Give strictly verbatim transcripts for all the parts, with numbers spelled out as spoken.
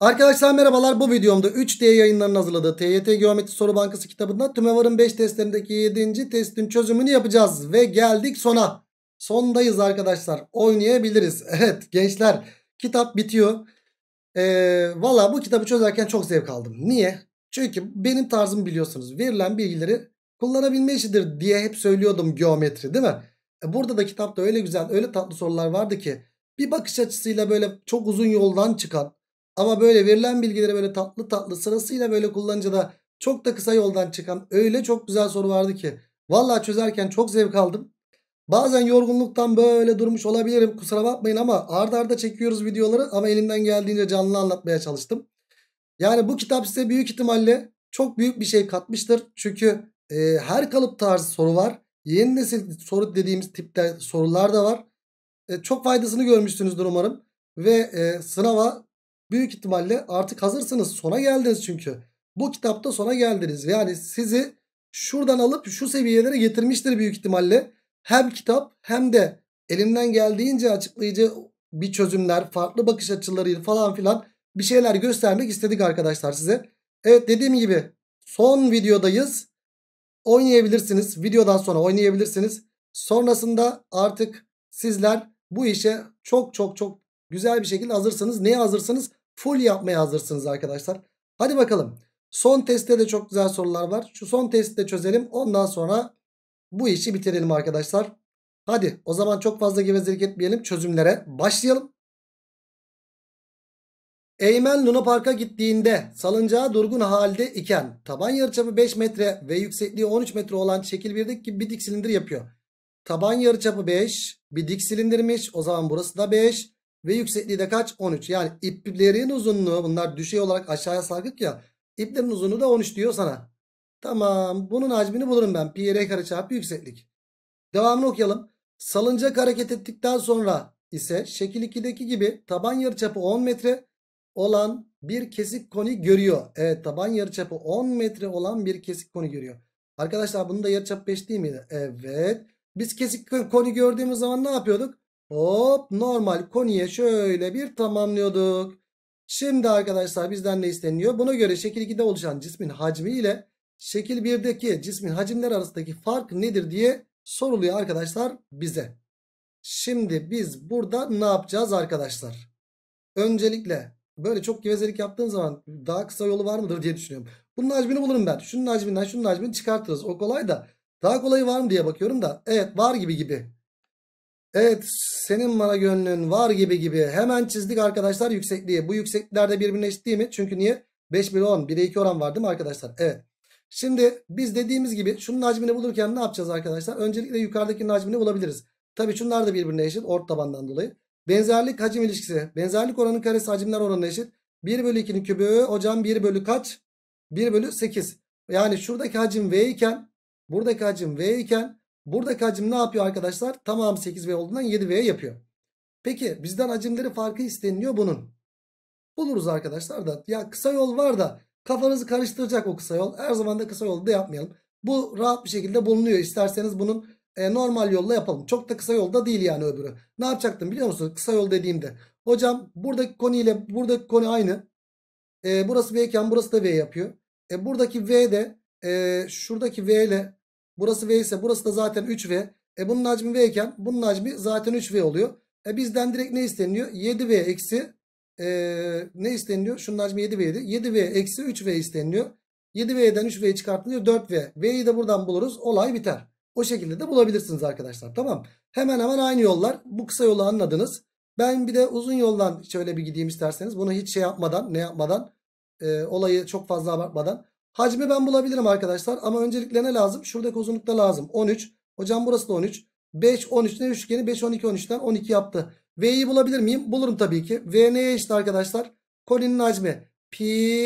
Arkadaşlar merhabalar, bu videomda üç D yayınlarının hazırladığı T Y T Geometri Soru Bankası kitabında TÜMEVAR'ın beş testlerindeki yedinci testin çözümünü yapacağız. Ve geldik sona. Sondayız arkadaşlar, oynayabiliriz. Evet gençler, kitap bitiyor. Ee, Valla bu kitabı çözerken çok zevk aldım. Niye? Çünkü benim tarzımı biliyorsunuz. Verilen bilgileri kullanabilme işidir diye hep söylüyordum geometri, değil mi? E burada da kitapta öyle güzel, öyle tatlı sorular vardı ki bir bakış açısıyla böyle çok uzun yoldan çıkan ama böyle verilen bilgileri böyle tatlı tatlı sırasıyla böyle kullanınca da çok da kısa yoldan çıkan öyle çok güzel soru vardı ki vallahi çözerken çok zevk aldım. Bazen yorgunluktan böyle durmuş olabilirim, kusura bakmayın, ama arda arda çekiyoruz videoları ama elimden geldiğince canlı anlatmaya çalıştım. Yani bu kitap size büyük ihtimalle çok büyük bir şey katmıştır. Çünkü e, her kalıp tarzı soru var. Yeni nesil soru dediğimiz tipte sorular da var. E, çok faydasını görmüşsünüzdür umarım. Ve e, sınava büyük ihtimalle artık hazırsınız. Sona geldiniz çünkü. Bu kitapta sona geldiniz. Yani sizi şuradan alıp şu seviyelere getirmiştir büyük ihtimalle. Hem kitap hem de elinden geldiğince açıklayıcı bir çözümler, farklı bakış açılarıyla falan filan bir şeyler göstermek istedik arkadaşlar size. Evet, dediğim gibi son videodayız. Oynayabilirsiniz. Videodan sonra oynayabilirsiniz. Sonrasında artık sizler bu işe çok çok çok güzel bir şekilde hazırsınız. Neye hazırsınız? Full yapmaya hazırsınız arkadaşlar. Hadi bakalım. Son testte de çok güzel sorular var. Şu son testi de çözelim. Ondan sonra bu işi bitirelim arkadaşlar. Hadi o zaman çok fazla gevezelik etmeyelim. Çözümlere başlayalım. Eymen Luna Park'a gittiğinde salıncağı durgun halde iken taban yarıçapı beş metre ve yüksekliği on üç metre olan şekil birdeki gibi bir dik silindir yapıyor. Taban yarıçapı beş, bir dik silindirmiş. O zaman burası da beş ve yüksekliği de kaç? on üç. Yani iplerin uzunluğu, bunlar düşey olarak aşağıya sarkık ya. İplerin uzunluğu da on üç diyor sana. Tamam, bunun hacmini bulurum ben. Pi r kare çarpı yükseklik. Devamını okuyalım. Salıncak hareket ettikten sonra ise şekil ikideki gibi taban yarıçapı on metre olan bir kesik koni görüyor. Evet, taban yarıçapı on metre olan bir kesik koni görüyor. Arkadaşlar bunun da yarıçapı beş değil miydi? Evet. Biz kesik koni gördüğümüz zaman ne yapıyorduk? Hop, normal koniye şöyle bir tamamlıyorduk. Şimdi arkadaşlar bizden ne isteniyor? Buna göre şekil ikide oluşan cismin hacmi ile şekil birdeki cismin hacimler arasındaki fark nedir diye soruluyor arkadaşlar bize. Şimdi biz burada ne yapacağız arkadaşlar? Öncelikle böyle çok gevezelik yaptığın zaman daha kısa yolu var mıdır diye düşünüyorum. Bunun hacmini bulurum ben. Şunun hacminden şunun hacmini çıkartırız. O kolay da. Daha kolayı var mı diye bakıyorum da. Evet, var gibi gibi. Evet, senin bana gönlün var gibi gibi. Hemen çizdik arkadaşlar yüksekliği. Bu yükseklikler de birbirine eşit değil mi? Çünkü niye? beş bölü on. bire iki oran var değil mi arkadaşlar? Evet. Şimdi biz dediğimiz gibi şunun hacmini bulurken ne yapacağız arkadaşlar? Öncelikle yukarıdakinin hacmini bulabiliriz. Tabii şunlar da birbirine eşit ort tabandan dolayı. Benzerlik hacim ilişkisi. Benzerlik oranı karesi hacimler oranına eşit. bir bölü ikinin kübü hocam bir bölü kaç? bir bölü sekiz. Yani şuradaki hacim V iken buradaki hacim V iken buradaki hacim ne yapıyor arkadaşlar? Tamam, sekiz V olduğundan yedi V yapıyor. Peki bizden hacimleri farkı isteniliyor bunun. Buluruz arkadaşlar da. Ya kısa yol var da kafanızı karıştıracak o kısa yol. Her zaman da kısa yolu da yapmayalım. Bu rahat bir şekilde bulunuyor. İsterseniz bunun e, normal yolla yapalım. Çok da kısa yolda değil yani öbürü. Ne yapacaktım biliyor musunuz? Kısa yol dediğimde. Hocam buradaki konu ile buradaki konu aynı. E, burası V iken burası da V yapıyor. E, buradaki V de e, şuradaki V ile burası V ise burası da zaten üç V. E, bunun hacmi V iken bunun hacmi zaten üç V oluyor. E, bizden direkt ne isteniyor? yedi V eksi e, ne isteniyor? Şunun hacmi yedi V'ydi. yedi V eksi üç V isteniyor. yedi V'den üç V çıkartılıyor, dört V. V'yi de buradan buluruz. Olay biter. O şekilde de bulabilirsiniz arkadaşlar. Tamam. Hemen hemen aynı yollar. Bu kısa yolu anladınız. Ben bir de uzun yoldan şöyle bir gideyim isterseniz. Bunu hiç şey yapmadan, ne yapmadan, e, olayı çok fazla abartmadan. Hacmi ben bulabilirim arkadaşlar. Ama öncelikle ne lazım? Şuradaki uzunlukta lazım. on üç. Hocam burası da on üç. beş, on üç ne üçgeni? beş, on iki, on üçten on iki yaptı. V'yi bulabilir miyim? Bulurum tabii ki. V neye eşit arkadaşlar? Koninin hacmi. Pi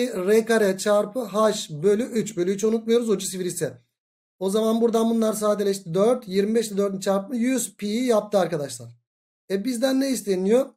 r kare çarpı h bölü üç. Bölü üçü unutmuyoruz. Ucu sivri ise. O zaman buradan bunlar sadeleşti. dört. yirmi beş ile dördün çarpımı yüz pi yaptı arkadaşlar. E bizden ne isteniyor?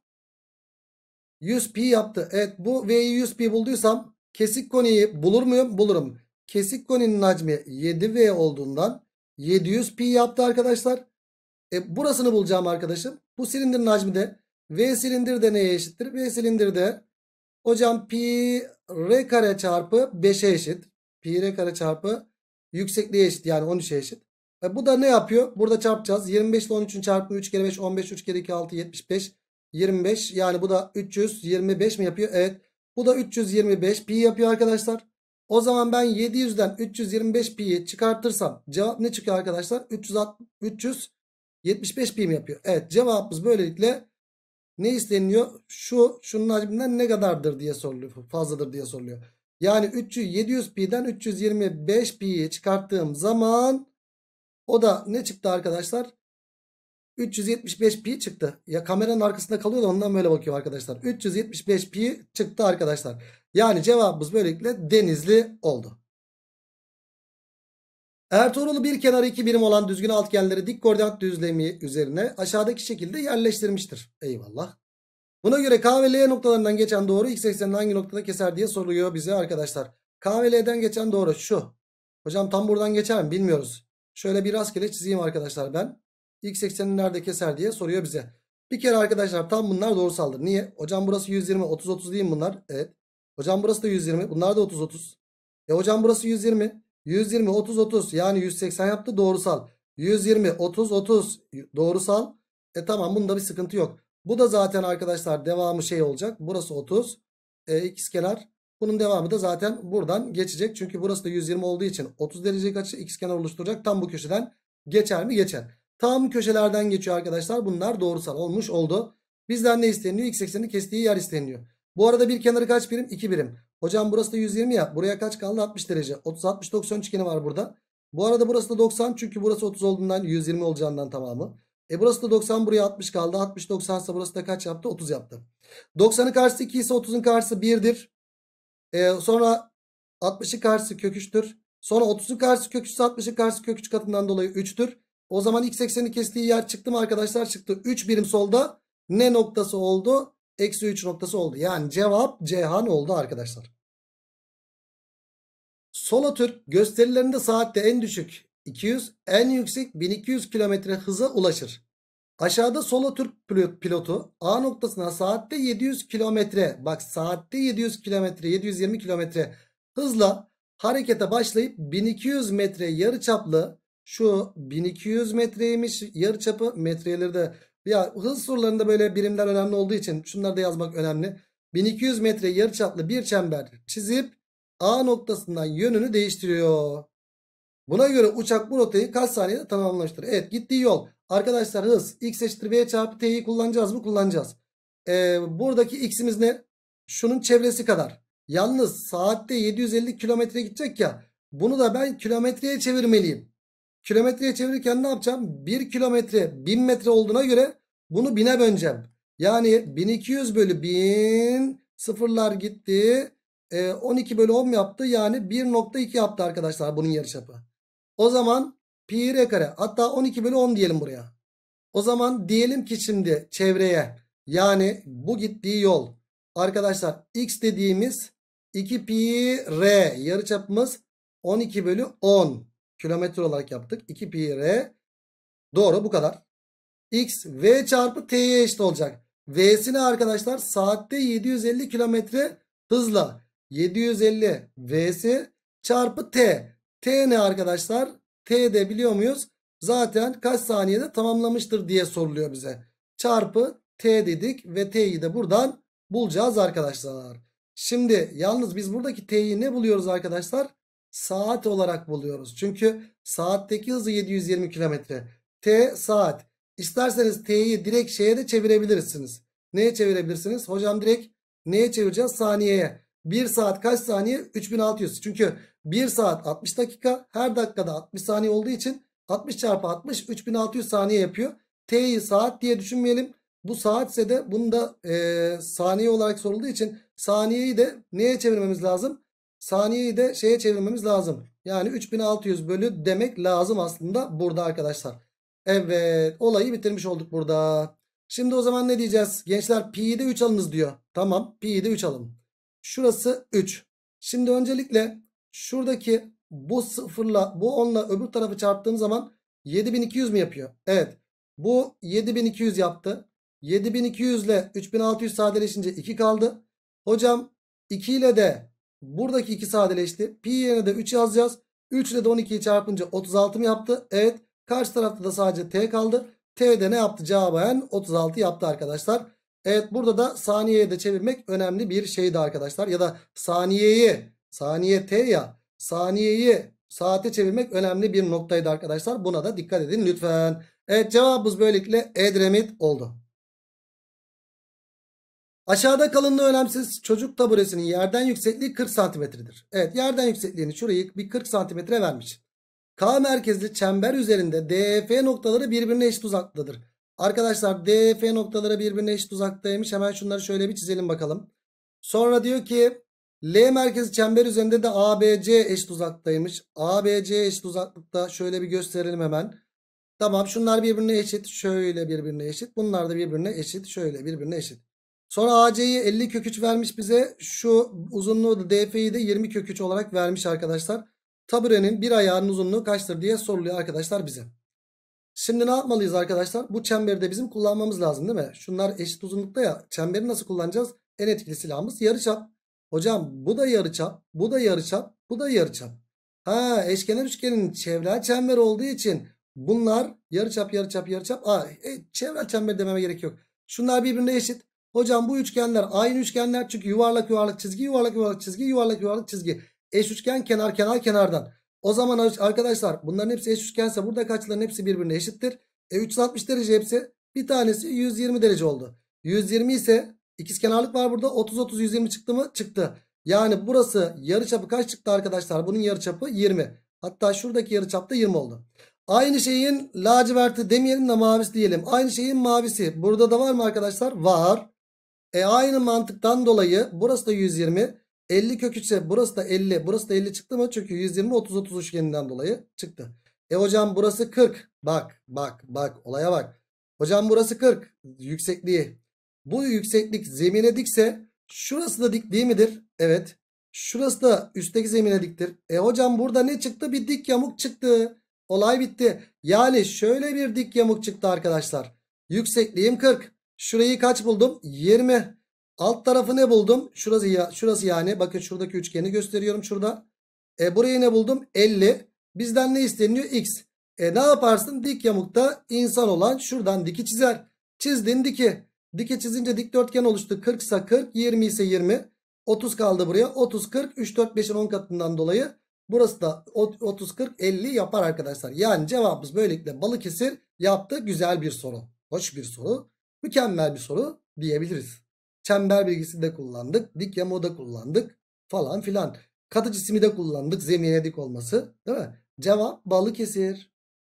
yüz pi yaptı. Evet, bu V'yi yüz pi bulduysam kesik koniyi bulur muyum? Bulurum. Kesik koninin hacmi yedi V olduğundan yedi yüz pi yaptı arkadaşlar. E burasını bulacağım arkadaşım. Bu silindirin hacmi de V silindir de neye eşittir? V silindir de Hocam pi r kare çarpı beşe eşit. Pi r kare çarpı yüksekliğe eşit, yani on üçe eşit. E bu da ne yapıyor? Burada çarpacağız. yirmi beş ile on üçün çarpımı üç kere beş on beş, üç kere iki altı yetmiş beş. yirmi beş, yani bu da üç yüz yirmi beş mi yapıyor? Evet. Bu da üç yüz yirmi beş pi yapıyor arkadaşlar. O zaman ben yedi yüzden üç yüz yirmi beş pi'yi çıkartırsam cevap ne çıkıyor arkadaşlar? üç yüz altmış, üç yüz yetmiş beş pi mi yapıyor? Evet, cevabımız böylelikle ne isteniliyor? Şu şunun hacminden ne kadardır diye soruluyor. Fazladır diye soruluyor. Yani üç yüz yedi yüz pi'den üç yüz yirmi beş pi'yi çıkarttığım zaman o da ne çıktı arkadaşlar? üç yüz yetmiş beş pi çıktı. Ya kameranın arkasında kalıyor da ondan böyle bakıyor arkadaşlar. üç yüz yetmiş beş pi çıktı arkadaşlar. Yani cevabımız böylelikle Denizli oldu. Ertuğrul bir kenarı iki birim olan düzgün altıgenleri dik koordinat düzlemi üzerine aşağıdaki şekilde yerleştirmiştir. Eyvallah. Buna göre K ve L noktalarından geçen doğru x eksenini hangi noktada keser diye soruluyor bize arkadaşlar. K ve L'den geçen doğru şu. Hocam tam buradan geçer mi bilmiyoruz. Şöyle bir rastgele çizeyim arkadaşlar ben. X eksenini nerede keser diye soruyor bize. Bir kere arkadaşlar tam bunlar doğrusaldır. Niye? Hocam burası yüz yirmi, otuz otuz değil mi bunlar? Evet. Hocam burası da yüz yirmi. Bunlar da otuz otuz. E hocam burası yüz yirmi. yüz yirmi, otuz otuz, yani yüz seksen yaptı, doğrusal. yüz yirmi, otuz otuz doğrusal. E tamam, bunda bir sıkıntı yok. Bu da zaten arkadaşlar devamı şey olacak. Burası otuz. E, ikizkenar. Bunun devamı da zaten buradan geçecek. Çünkü burası da yüz yirmi olduğu için otuz derecelik açı ikizkenar oluşturacak. Tam bu köşeden geçer mi? Geçer. Tam köşelerden geçiyor arkadaşlar. Bunlar doğrusal olmuş oldu. Bizden ne isteniyor? X eksenini kestiği yer isteniyor. Bu arada bir kenarı kaç birim? iki birim. Hocam burası da yüz yirmi ya. Buraya kaç kaldı? altmış derece. otuz altmış doksan üçgeni var burada. Bu arada burası da doksan. Çünkü burası otuz olduğundan yüz yirmi olacağından tamamı. E burası da doksan, buraya altmış kaldı. altmış doksan ise burası da kaç yaptı? otuz yaptı. doksanın karşısı iki ise otuzun karşısı birdir. E, sonra altmışın karşısı kök üç'tür. Sonra otuzun karşısı kök üç ise altmışın karşısı kök üç katından dolayı üç'tür. O zaman x ekseni kestiği yer çıktı mı arkadaşlar? Çıktı. üç birim solda ne noktası oldu? Eksi üç noktası oldu. Yani cevap Ceyhan oldu arkadaşlar. Solotürk gösterilerinde saatte en düşük iki yüz, en yüksek bin iki yüz kilometre hıza ulaşır. Aşağıda Solotürk pilotu A noktasına saatte yedi yüz kilometre, bak saatte yedi yüz kilometre, yedi yüz yirmi kilometre hızla harekete başlayıp bin iki yüz metre yarıçaplı, şu bin iki yüz metreymiş yarıçapı, metreleri de ya hız sorularında böyle birimler önemli olduğu için şunları da yazmak önemli. bin iki yüz metre yarıçaplı bir çember çizip A noktasından yönünü değiştiriyor. Buna göre uçak bu rotayı kaç saniyede tamamlamıştır? Evet, gittiği yol. Arkadaşlar hız x eşittir v çarpı t'yi kullanacağız mı? Kullanacağız. Ee, buradaki x'imiz ne? Şunun çevresi kadar. Yalnız saatte yedi yüz elli kilometre gidecek ya. Bunu da ben kilometreye çevirmeliyim. Kilometreye çevirirken ne yapacağım? bir kilometre bin metre olduğuna göre bunu bine böleceğim. Yani bin iki yüz bölü bin, sıfırlar gitti. Ee, on iki bölü on yaptı. Yani bir nokta iki yaptı arkadaşlar bunun yarıçapı. O zaman pi r kare, hatta on iki bölü on diyelim buraya. O zaman diyelim ki şimdi çevreye, yani bu gittiği yol arkadaşlar x dediğimiz iki pi r, yarıçapımız on iki bölü on kilometre olarak yaptık. iki pi r, doğru, bu kadar. X v çarpı t'ye eşit olacak. V'sine arkadaşlar saatte yedi yüz elli kilometre hızla yedi yüz elli v'si çarpı t. T ne arkadaşlar? T de biliyor muyuz? Zaten kaç saniyede tamamlamıştır diye soruluyor bize. Çarpı t dedik ve t'yi de buradan bulacağız arkadaşlar. Şimdi yalnız biz buradaki t'yi ne buluyoruz arkadaşlar? Saat olarak buluyoruz. Çünkü saatteki hızı yedi yüz yirmi kilometre. T saat. İsterseniz t'yi direkt şeye de çevirebilirsiniz. Neye çevirebilirsiniz? Hocam direkt neye çevireceğiz? Saniyeye. bir saat kaç saniye? üç bin altı yüz. Çünkü bir saat altmış dakika. Her dakikada altmış saniye olduğu için altmış çarpı altmış üç bin altı yüz saniye yapıyor. T'yi saat diye düşünmeyelim. Bu saatse de bunu da e, saniye olarak sorulduğu için saniyeyi de neye çevirmemiz lazım? Saniyeyi de şeye çevirmemiz lazım. Yani üç bin altı yüz bölü demek lazım aslında burada arkadaşlar. Evet, olayı bitirmiş olduk burada. Şimdi o zaman ne diyeceğiz? Gençler pi'yi de üç alınız diyor. Tamam, pi'yi de üç alın. Şurası üç. Şimdi öncelikle şuradaki bu sıfırla bu onla öbür tarafı çarptığım zaman yedi bin iki yüz mi yapıyor? Evet. Bu yedi bin iki yüz yaptı. yedi bin iki yüz ile üç bin altı yüz sadeleşince iki kaldı. Hocam iki ile de buradaki iki sadeleşti. Pi yerine de üç yazacağız. üç ile de on ikiyi çarpınca otuz altı mı yaptı? Evet. Karşı tarafta da sadece t kaldı. T de ne yaptı? Cevabın otuz altı yaptı arkadaşlar. Evet, burada da saniyeye de çevirmek önemli bir şeydi arkadaşlar. Ya da saniyeyi, saniye t ya, saniyeyi saate çevirmek önemli bir noktaydı arkadaşlar. Buna da dikkat edin lütfen. Evet, cevabımız böylelikle Edremit oldu. Aşağıda kalınlığı önemsiz çocuk taburesinin yerden yüksekliği kırk santimetredir. Evet, yerden yüksekliğini şurayı bir kırk santimetre vermiş. K merkezli çember üzerinde D E F noktaları birbirine eşit uzaklıktadır. Arkadaşlar D E F noktaları birbirine eşit uzaktaymış. Hemen şunları şöyle bir çizelim bakalım. Sonra diyor ki L merkezi çember üzerinde de A B C eşit uzaktaymış. A B C eşit uzaklıkta, şöyle bir gösterelim hemen. Tamam, şunlar birbirine eşit. Şöyle birbirine eşit. Bunlar da birbirine eşit. Şöyle birbirine eşit. Sonra A C'yi elli kök üç vermiş bize. Şu uzunluğu da D F'yi de yirmi kök üç olarak vermiş arkadaşlar. Taburenin bir ayağının uzunluğu kaçtır diye soruluyor arkadaşlar bize. Şimdi ne yapmalıyız arkadaşlar? Bu çemberi de bizim kullanmamız lazım değil mi? Şunlar eşit uzunlukta ya. Çemberi nasıl kullanacağız? En etkili silahımız yarıçap. Hocam bu da yarıçap, bu da yarıçap, bu da yarıçap. Ha, eşkenar üçgenin çevrel çember olduğu için bunlar yarıçap, yarıçap, yarıçap. Aa, e, çevrel çember dememe gerek yok. Şunlar birbirine eşit. Hocam bu üçgenler aynı üçgenler, çünkü yuvarlak yuvarlak çizgi, yuvarlak yuvarlak çizgi, yuvarlak yuvarlak çizgi. Eş üçgen, kenar kenar kenardan. O zaman arkadaşlar bunların hepsi eş üçgense buradaki açıların hepsi birbirine eşittir. E üç yüz altmış derece hepsi. Bir tanesi yüz yirmi derece oldu. yüz yirmi ise ikizkenarlık var burada. otuz otuz yüz yirmi çıktı mı? Çıktı. Yani burası yarıçapı kaç çıktı arkadaşlar? Bunun yarıçapı yirmi. Hatta şuradaki yarıçap da yirmi oldu. Aynı şeyin laciverti demeyelim de mavisi diyelim. Aynı şeyin mavisi. Burada da var mı arkadaşlar? Var. E aynı mantıktan dolayı burası da yüz yirmi. elli kök üç ise burası da elli. Burası da elli çıktı mı? Çünkü yüz yirmi otuz otuz üçgeninden dolayı çıktı. E hocam burası kırk. Bak bak bak, olaya bak. Hocam burası kırk yüksekliği. Bu yükseklik zemine dikse şurası da dik değil midir? Evet. Şurası da üstteki zemine diktir. E hocam burada ne çıktı? Bir dik yamuk çıktı. Olay bitti. Yani şöyle bir dik yamuk çıktı arkadaşlar. Yüksekliğim kırk. Şurayı kaç buldum? yirmi. Alt tarafı ne buldum? Şurası ya, şurası yani. Bakın şuradaki üçgeni gösteriyorum şurada. E burayı ne buldum? elli. Bizden ne isteniyor? X. E ne yaparsın? Dik yamukta insan olan şuradan diki çizer. Çizdin diki. Diki çizince dikdörtgen oluştu. kırk ise kırk, yirmi ise yirmi. otuz kaldı buraya. otuz, kırk, üç, dört, beşin on katından dolayı burası da otuz, kırk, elli yapar arkadaşlar. Yani cevabımız böylelikle Balıkesir yaptı. Güzel bir soru. Hoş bir soru. Mükemmel bir soru diyebiliriz. Çember bilgisi de kullandık. Dik yamuğu da kullandık. Falan filan. Katı cismi de kullandık. Zemine dik olması. Değil mi? Cevap Balıkesir.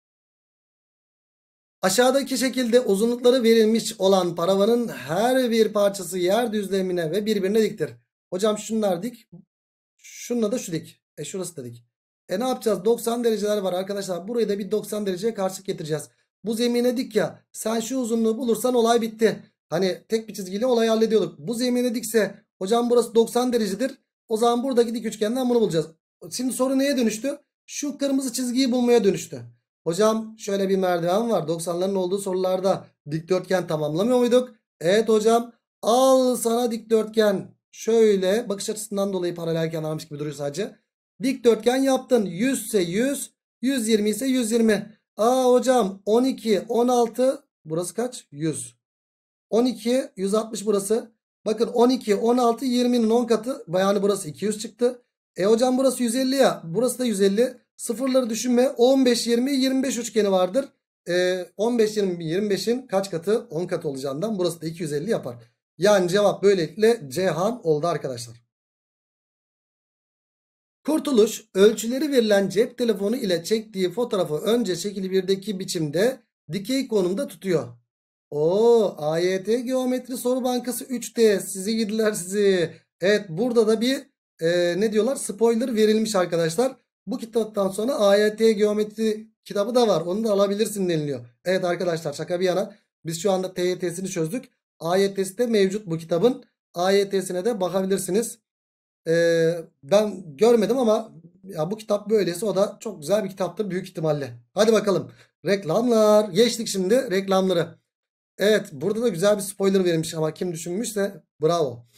Aşağıdaki şekilde uzunlukları verilmiş olan paravanın her bir parçası yer düzlemine ve birbirine diktir. Hocam şunlar dik. Şununla da şu dik. E şurası da dik. E ne yapacağız? doksan dereceler var arkadaşlar. Burayı da bir doksan dereceye karşılık getireceğiz. Bu zemine dik ya. Sen şu uzunluğu bulursan olay bitti. Hani tek bir çizgiyle olayı hallediyorduk. Bu zemine dikse hocam burası doksan derecedir. O zaman buradaki dik üçgenden bunu bulacağız. Şimdi soru neye dönüştü? Şu kırmızı çizgiyi bulmaya dönüştü. Hocam şöyle bir merdiven var. doksanların olduğu sorularda dikdörtgen tamamlamıyor muyduk? Evet hocam. Al sana dikdörtgen. Şöyle bakış açısından dolayı paralel kenarmış gibi duruyor sadece. Dikdörtgen yaptın. yüz ise yüz. yüz yirmi ise yüz yirmi. Aa hocam on iki, on altı. Burası kaç? yüz. on iki, yüz altmış burası. Bakın on iki, on altı, yirminin on katı. Yani burası iki yüz çıktı. E hocam burası yüz elli ya. Burası da yüz elli. Sıfırları düşünme. on beş, yirmi, yirmi beş üçgeni vardır. E, on beş, yirmi, yirmi beşin kaç katı? on katı olacağından burası da iki yüz elli yapar. Yani cevap böylelikle Ceyhan oldu arkadaşlar. Kurtuluş ölçüleri verilen cep telefonu ile çektiği fotoğrafı önce şekil birdeki biçimde dikey konumda tutuyor. Oo, A Y T Geometri Soru Bankası üç D sizi gidiler sizi. Evet, burada da bir e, ne diyorlar, spoiler verilmiş arkadaşlar. Bu kitaptan sonra A Y T Geometri kitabı da var, onu da alabilirsin deniliyor. Evet arkadaşlar, şaka bir yana biz şu anda T Y T'sini çözdük. A Y T'si de mevcut bu kitabın. A Y T'sine de bakabilirsiniz. Ee, ben görmedim ama ya bu kitap böylesi, o da çok güzel bir kitaptır büyük ihtimalle. Hadi bakalım, reklamlar. Geçtik şimdi reklamları. Evet, burada da güzel bir spoiler verilmiş ama kim düşünmüşse bravo.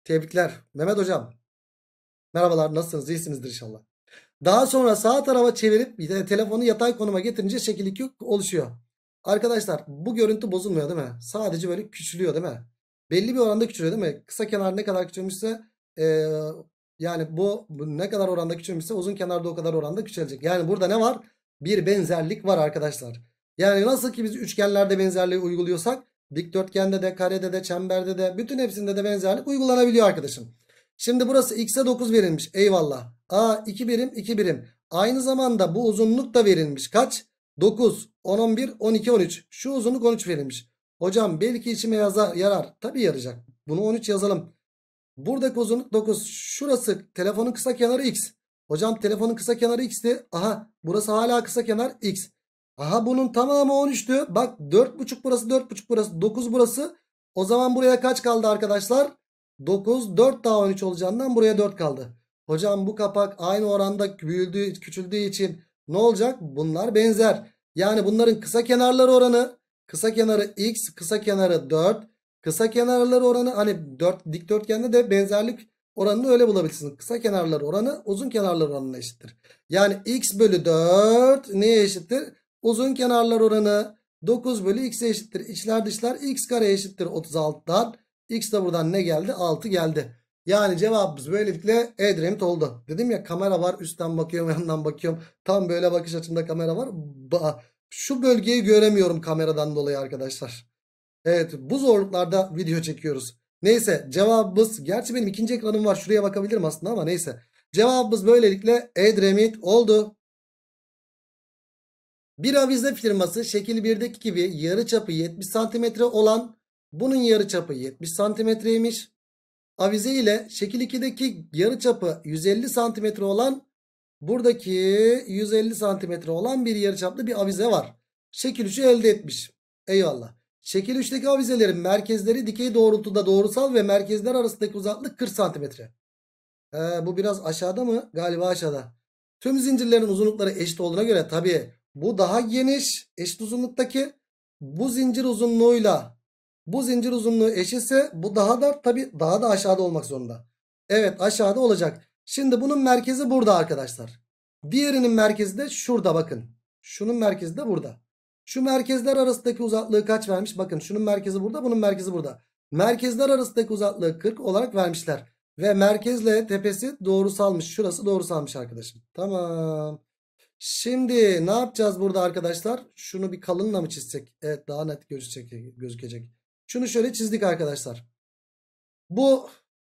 Tebrikler. Mehmet hocam. Merhabalar, nasılsınız? İyisinizdir inşallah. Daha sonra sağ tarafa çevirip bir de telefonu yatay konuma getirince şekil iki oluşuyor. Arkadaşlar bu görüntü bozulmuyor değil mi? Sadece böyle küçülüyor değil mi? Belli bir oranda küçülüyor değil mi? Kısa kenar ne kadar küçülmüşse eee, yani bu, bu ne kadar oranda küçülmüşse uzun kenarda o kadar oranda küçülecek. Yani burada ne var? Bir benzerlik var arkadaşlar. Yani nasıl ki biz üçgenlerde benzerliği uyguluyorsak dikdörtgende de, karede de, çemberde de, bütün hepsinde de benzerlik uygulanabiliyor arkadaşım. Şimdi burası x'e dokuz verilmiş. Eyvallah. A iki birim iki birim. Aynı zamanda bu uzunluk da verilmiş. Kaç? dokuz, on, on bir, on iki, on üç. Şu uzunluk on üç verilmiş. Hocam belki içime yazar, yarar. Tabii yarayacak. Bunu on üç yazalım. Buradaki uzunluk dokuz. Şurası telefonun kısa kenarı x. Hocam telefonun kısa kenarı x'ti. Aha burası hala kısa kenar x. Aha bunun tamamı on üçtü. Bak dört buçuk burası, dört buçuk burası, dokuz burası. O zaman buraya kaç kaldı arkadaşlar? dokuz, dört daha on üç olacağından buraya dört kaldı. Hocam bu kapak aynı oranda büyüdüğü, küçüldüğü için ne olacak? Bunlar benzer. Yani bunların kısa kenarları oranı, kısa kenarı x, kısa kenarı dört. Kısa kenarları oranı, hani dört, dikdörtgende de benzerlik oranını öyle bulabilirsiniz. Kısa kenarları oranı uzun kenarlar oranına eşittir. Yani x bölü dört neye eşittir? Uzun kenarlar oranı dokuz bölü x'e eşittir. İçler dışlar x kare eşittir otuz altıdan. X de buradan ne geldi? altı geldi. Yani cevabımız böylelikle Edremit oldu. Dedim ya kamera var, üstten bakıyorum, yandan bakıyorum. Tam böyle bakış açımda kamera var. Ba Şu bölgeyi göremiyorum kameradan dolayı arkadaşlar. Evet, bu zorluklarda video çekiyoruz. Neyse cevabımız, gerçi benim ikinci ekranım var, şuraya bakabilirim aslında ama neyse. Cevabımız böylelikle Edremit oldu. Bir avize firması şekil birdeki gibi yarıçapı yetmiş santimetre olan, bunun yarıçapı yetmiş santimetreymiş. Avize ile şekil ikideki yarıçapı yüz elli santimetre olan, buradaki yüz elli santimetre olan bir yarıçaplı bir avize var. Şekil üçü elde etmiş. Eyvallah. Şekil üçteki avizelerin merkezleri dikey doğrultuda doğrusal ve merkezler arasındaki uzaklık kırk santimetre. Ee, bu biraz aşağıda mı? Galiba aşağıda. Tüm zincirlerin uzunlukları eşit olduğuna göre tabii bu daha geniş, eşit uzunluktaki, bu zincir uzunluğuyla bu zincir uzunluğu eşitse bu daha da tabii daha da aşağıda olmak zorunda. Evet, aşağıda olacak. Şimdi bunun merkezi burada arkadaşlar. Diğerinin merkezi de şurada bakın. Şunun merkezi de burada. Şu merkezler arasındaki uzaklığı kaç vermiş? Bakın şunun merkezi burada, bunun merkezi burada. Merkezler arasındaki uzaklığı kırk olarak vermişler. Ve merkezle tepesi doğrusalmış. Şurası doğrusalmış arkadaşım. Tamam. Şimdi ne yapacağız burada arkadaşlar? Şunu bir kalınla mı çizsek? Evet, daha net gözükecek. gözükecek. Şunu şöyle çizdik arkadaşlar. Bu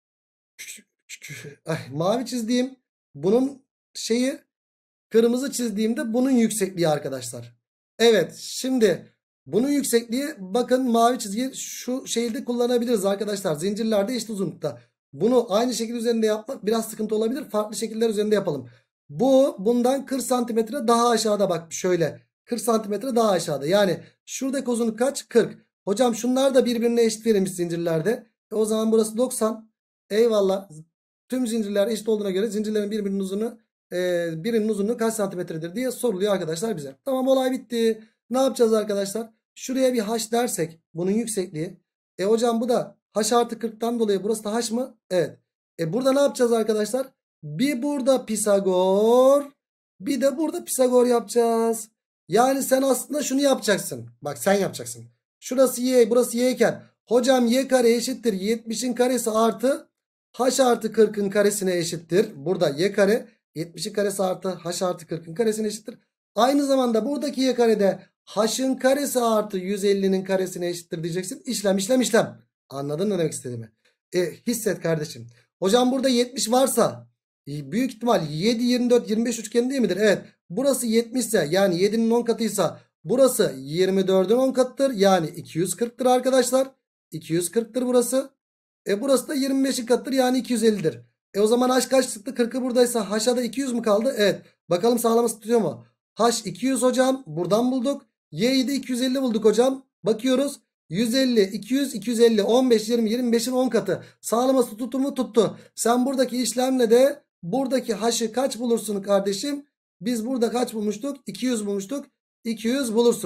ay, mavi çizdiğim bunun şeyi, kırmızı çizdiğimde bunun yüksekliği arkadaşlar. Evet, şimdi bunun yüksekliği, bakın mavi çizgi şu şekilde kullanabiliriz arkadaşlar. Zincirlerde eşit uzunlukta. Bunu aynı şekil üzerinde yapmak biraz sıkıntı olabilir. Farklı şekiller üzerinde yapalım. Bu bundan kırk santimetre daha aşağıda, bak şöyle. kırk santimetre daha aşağıda. Yani şuradaki uzunluk kaç? kırk. Hocam şunlar da birbirine eşit verilmiş zincirlerde. E o zaman burası doksan. Eyvallah. Tüm zincirler eşit olduğuna göre zincirlerin birbirinin uzunluğu e, birinin uzunluğu kaç santimetredir diye soruluyor arkadaşlar bize. Tamam, olay bitti. Ne yapacağız arkadaşlar? Şuraya bir h dersek bunun yüksekliği. E hocam bu da h artı kırktan dolayı burası da h mı? Evet. E burada ne yapacağız arkadaşlar? Bir burada Pisagor, bir de burada Pisagor yapacağız. Yani sen aslında şunu yapacaksın. Bak sen yapacaksın. Şurası y, burası y iken hocam y kare eşittir yetmişin karesi artı h artı kırkın karesine eşittir. Burada y kare yetmişin karesi artı h artı kırkın karesine eşittir. Aynı zamanda buradaki y karede h'ın karesi artı yüz ellinin karesine eşittir diyeceksin. İşlem işlem işlem. Anladın ne demek istediğimi? E, hisset kardeşim. Hocam burada yetmiş varsa büyük ihtimal yedi, yirmi dört, yirmi beş üçgeni değil midir? Evet. Burası yetmiş ise yani yedinin on katıysa burası yirmi dördün on katıdır. Yani iki yüz kırktır arkadaşlar. iki yüz kırktır burası. E burası da yirmi beşin katıdır yani iki yüz ellidir. E o zaman h kaç çıktı? kırkı buradaysa h'a da iki yüz mü kaldı? Evet. Bakalım sağlaması tutuyor mu? H iki yüz hocam. Buradan bulduk. Y'yi de iki yüz elli bulduk hocam. Bakıyoruz. yüz elli, iki yüz, iki yüz elli, on beş, yirmi, yirmi beşin on katı. Sağlaması tuttu mu? Tuttu. Sen buradaki işlemle de buradaki h'ı kaç bulursun kardeşim? Biz burada kaç bulmuştuk? iki yüz bulmuştuk. iki yüz bulursun.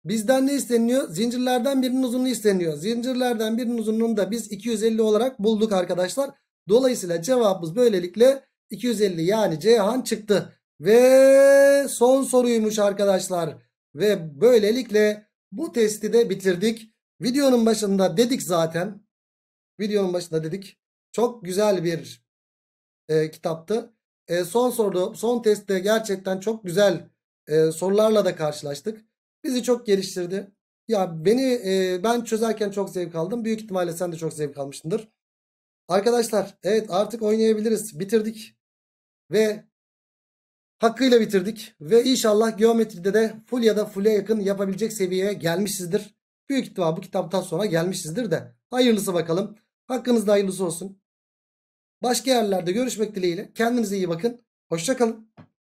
Bizden ne isteniyor? Zincirlerden birinin uzunluğu isteniyor. Zincirlerden birinin uzunluğunu da biz iki yüz elli olarak bulduk arkadaşlar. Dolayısıyla cevabımız böylelikle iki yüz elli, yani Ceyhan çıktı. Ve son soruymuş arkadaşlar. Ve böylelikle bu testi de bitirdik. Videonun başında dedik zaten. Videonun başında dedik. Çok güzel bir e, kitaptı. E, son soru, son testte gerçekten çok güzel e, sorularla da karşılaştık. Bizi çok geliştirdi. Ya beni e, ben çözerken çok zevk aldım. Büyük ihtimalle sen de çok zevk almışsındır. Arkadaşlar, evet, artık oynayabiliriz. Bitirdik ve hakkıyla bitirdik. Ve inşallah geometride de full ya da full'e yakın yapabilecek seviyeye gelmişizdir. Büyük ihtimal bu kitaptan sonra gelmişizdir de. Hayırlısı bakalım. Hakkınızda hayırlısı olsun. Başka yerlerde görüşmek dileğiyle. Kendinize iyi bakın. Hoşça kalın.